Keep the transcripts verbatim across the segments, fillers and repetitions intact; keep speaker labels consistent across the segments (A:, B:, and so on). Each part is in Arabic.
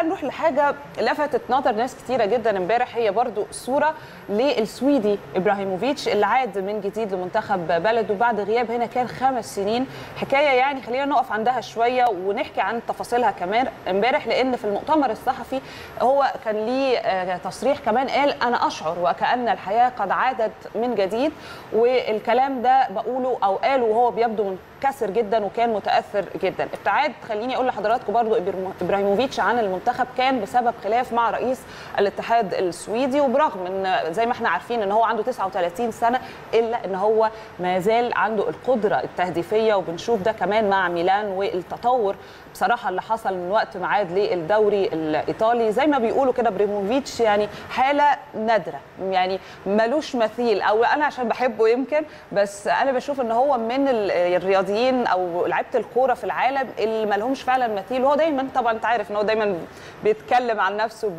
A: نروح لحاجه لفتت نظر ناس كتيره جدا امبارح، هي برضو صوره للسويدي ابراهيموفيتش اللي عاد من جديد لمنتخب بلده بعد غياب هنا كان خمس سنين. حكايه يعني خلينا نقف عندها شويه ونحكي عن تفاصيلها كمان امبارح، لان في المؤتمر الصحفي هو كان ليه تصريح كمان قال انا اشعر وكأن الحياه قد عادت من جديد، والكلام ده بقوله او قاله وهو بيبدو منكسر جدا وكان متاثر جدا. ابتعاد خليني اقول لحضراتكم برضو ابراهيموفيتش عن المنتخب كان بسبب خلاف مع رئيس الاتحاد السويدي، وبرغم ان زي ما احنا عارفين ان هو عنده تسعة وثلاثين سنه الا ان هو ما زال عنده القدره التهديفيه، وبنشوف ده كمان مع ميلان والتطور بصراحه اللي حصل من وقت ما عاد للدوري الايطالي. زي ما بيقولوا كده ابراهيموفيتش يعني حاله نادره، يعني ملوش مثيل، او انا عشان بحبه يمكن، بس انا بشوف ان هو من الرياضيين او لعيبه الكوره في العالم اللي ما لهمش فعلا مثيل. وهو دايما طبعا انت عارف ان هو دايما بيتكلم عن نفسه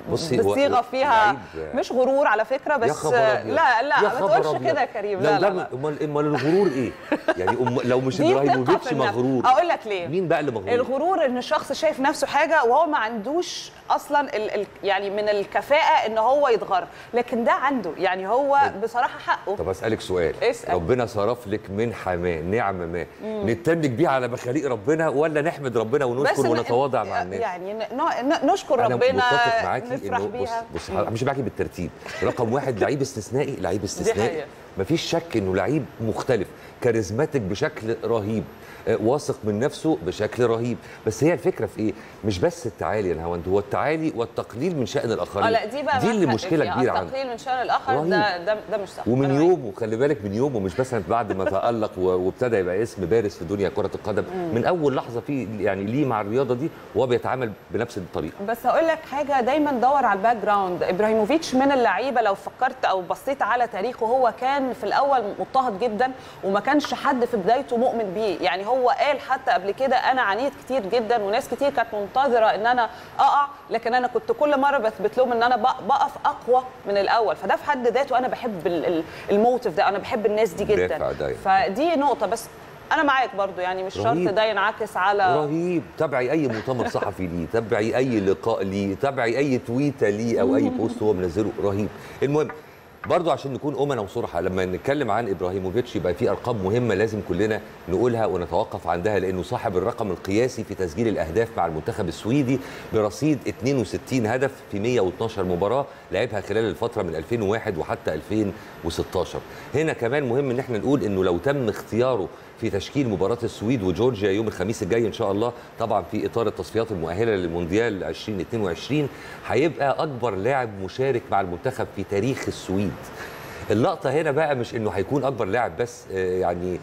A: بصيغه فيها مش غرور على فكره، بس لا لا ما تقولش كده يا كريم. لا لا
B: امال امال الغرور ايه؟ يعني لو مش ابراهيموفيتش مغرور
A: اقول لك ليه؟
B: مين بقى اللي مغرور؟
A: الغرور ان الشخص شايف نفسه حاجه وهو ما عندوش اصلا ال ال يعني من الكفاءه ان هو يتغر، لكن ده عنده، يعني هو بصراحه حقه.
B: طب اسالك سؤال،
A: اسأل.
B: ربنا صرف لك منحه ما، نعمه ما، نتنك بيها على مخاليق ربنا ولا نحمد ربنا ونشكر ونتواضع مع الناس؟
A: يعني نشكر ربنا.
B: انا متفق معاكي انه بص بص مش معاكي بالترتيب. رقم واحد لعيب استثنائي، لعيب استثنائي مفيش شك انه لعيب مختلف، كاريزماتيك بشكل رهيب، واثق من نفسه بشكل رهيب. بس هي الفكره في ايه؟ مش بس التعالي يا نهاوند، هو التعالي والتقليل من شأن الاخرين.
A: اه لا دي بقى
B: دي اللي مشكله كبيره عنده.
A: التقليل من شأن الاخر ده ده ده مش صح.
B: ومن يومه خلي بالك، من يومه مش بس بعد ما تألق وابتدى يبقى اسم بارز في دنيا كره القدم، مم. من اول لحظه في يعني ليه مع الرياضه دي وهو بيتعامل بنفس الطريقه.
A: بس هقول لك حاجه، دايما دور على الباك جراوند. ابراهيموفيتش من اللعيبه لو فكرت او بصيت على تاريخه، هو كان في الاول مضطهد جدا وما كانش حد في بدايته مؤمن بيه. يعني هو قال حتى قبل كده انا عانيت كتير جدا وناس كتير كانت منتظره ان انا اقع، لكن انا كنت كل مره بثبت لهم ان انا بقف اقوى من الاول. فده في حد ذاته انا بحب الموتيف ده، انا بحب الناس دي جدا. فدي نقطه. بس انا معاك برضو، يعني مش شرط ده ينعكس على
B: رهيب. تابعي اي مؤتمر صحفي ليه، تابعي اي لقاء ليه، تابعي اي تويته ليه او اي بوست هو منزله، رهيب. المهم برضو عشان نكون امنا وصراحه، لما نتكلم عن ابراهيموفيتش يبقى في ارقام مهمه لازم كلنا نقولها ونتوقف عندها، لانه صاحب الرقم القياسي في تسجيل الاهداف مع المنتخب السويدي برصيد اثنين وستين هدف في مئة واثناشر مباراه لعبها خلال الفتره من ألفين وواحد وحتى ألفين وستاشر. هنا كمان مهم ان احنا نقول انه لو تم اختياره في تشكيل مباراه السويد وجورجيا يوم الخميس الجاي ان شاء الله، طبعا في اطار التصفيات المؤهله للمونديال ألفين واثنين وعشرين، هيبقى اكبر لاعب مشارك مع المنتخب في تاريخ السويد. اللقطه هنا بقى مش انه هيكون اكبر لاعب بس، يعني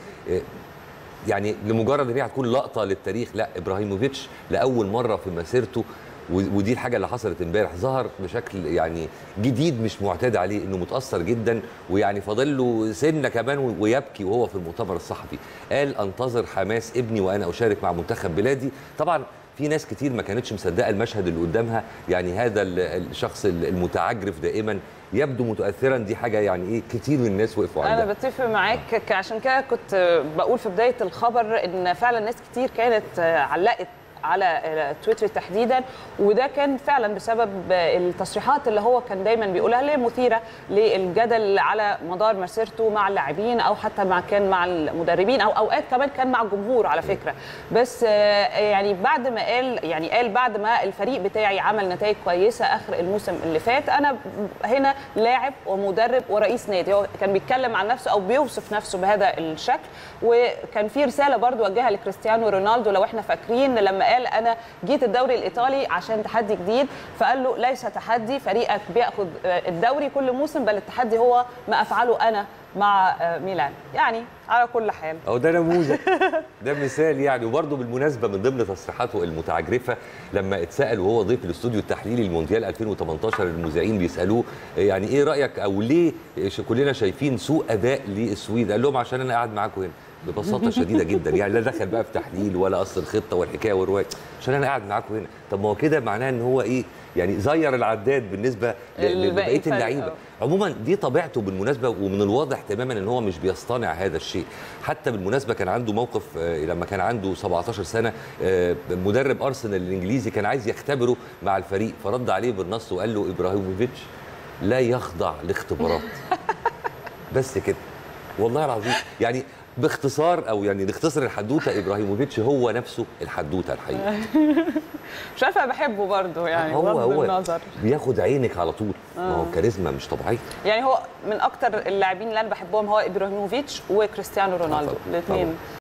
B: يعني لمجرد ان هي هتكون لقطه للتاريخ، لا، ابراهيموفيتش لاول مره في مسيرته، ودي الحاجه اللي حصلت امبارح، ظهر بشكل يعني جديد مش معتاد عليه، انه متاثر جدا، ويعني فاضل له سنه كمان ويبكي وهو في المؤتمر الصحفي. قال انتظر حماس ابني وانا اشارك مع منتخب بلادي. طبعا في ناس كتير ما كانتش مصدقه المشهد اللي قدامها، يعني هذا الشخص المتعجرف دايما يبدو متاثرا، دي حاجه يعني ايه كتير من الناس وقفوا عندها.
A: انا بتفق معاك، عشان كده كنت بقول في بدايه الخبر ان فعلا ناس كتير كانت علقت على تويتر تحديدا، وده كان فعلا بسبب التصريحات اللي هو كان دايما بيقولها، اللي مثيره للجدل على مدار مسيرته مع اللاعبين او حتى مع كان مع المدربين او اوقات كمان كان مع الجمهور على فكره. بس يعني بعد ما قال يعني قال بعد ما الفريق بتاعي عمل نتائج كويسه اخر الموسم اللي فات، انا هنا لاعب ومدرب ورئيس نادي. هو كان بيتكلم عن نفسه او بيوصف نفسه بهذا الشكل. وكان في رساله برضو وجهها لكريستيانو رونالدو لو احنا فاكرين، لما قال انا جيت الدوري الايطالي عشان تحدي جديد، فقال له ليس تحدي، فريقك بياخذ الدوري كل موسم، بل التحدي هو ما افعله انا مع ميلان. يعني على كل حال
B: اهو ده نموذج، ده مثال يعني. وبرده بالمناسبه من ضمن تصريحاته المتعجرفه لما اتسال وهو ضيف الاستوديو التحليلي المونديال ألفين وثمانية عشر، المذيعين بيسالوه يعني ايه رايك او ليه كلنا شايفين سوء اداء للسويد، قال لهم عشان انا قاعد معاكم هنا. ببساطه شديده جدا، يعني لا دخل بقى في تحليل ولا اصل الخطه والحكايه والروايه. عشان انا قاعد معاكم هنا. طب ما هو كده معناه ان هو ايه يعني زير العداد بالنسبه لبقيه اللعيبه. عموما دي طبيعته بالمناسبه، ومن الواضح تماما ان هو مش بيصطنع هذا الشيء. حتى بالمناسبه كان عنده موقف لما كان عنده سبعتاشر سنه، مدرب ارسنال الانجليزي كان عايز يختبره مع الفريق، فرد عليه بالنص وقال له ابراهيموفيتش لا يخضع لاختبارات. بس كده والله العظيم. يعني باختصار او يعني نختصر الحدوته، ابراهيموفيتش هو نفسه الحدوته الحقيقه.
A: مش عارفه بحبه برضه يعني،
B: هو هو
A: النظر
B: بياخد عينك على طول.
A: آه.
B: ما هو كاريزما مش طبيعيه.
A: يعني هو من اكتر اللاعبين اللي انا بحبهم هو ابراهيموفيتش وكريستيانو رونالدو الاثنين.